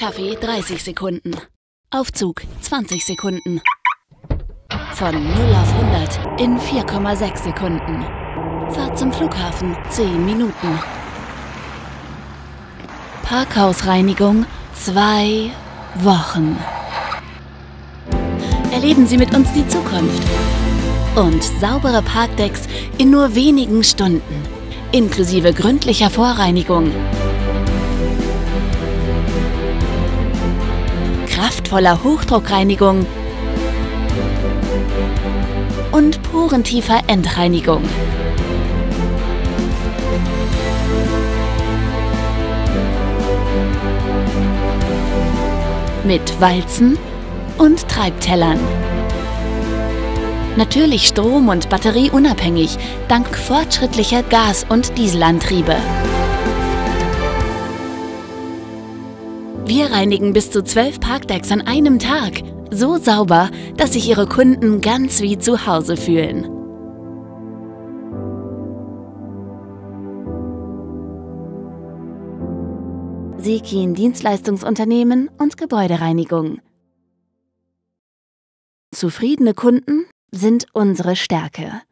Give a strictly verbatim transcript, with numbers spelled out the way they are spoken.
Kaffee dreißig Sekunden. Aufzug zwanzig Sekunden. Von null auf hundert in vier Komma sechs Sekunden. Fahrt zum Flughafen zehn Minuten. Parkhausreinigung zwei Wochen. Erleben Sie mit uns die Zukunft. Und saubere Parkdecks in nur wenigen Stunden. Inklusive gründlicher Vorreinigung. Kraftvoller Hochdruckreinigung und porentiefer Endreinigung. Mit Walzen und Treibtellern. Natürlich strom- und batterieunabhängig, dank fortschrittlicher Gas- und Dieselantriebe. Wir reinigen bis zu zwölf Parkdecks an einem Tag. So sauber, dass sich Ihre Kunden ganz wie zu Hause fühlen. Sekin Dienstleistungsunternehmen und Gebäudereinigung. Zufriedene Kunden sind unsere Stärke.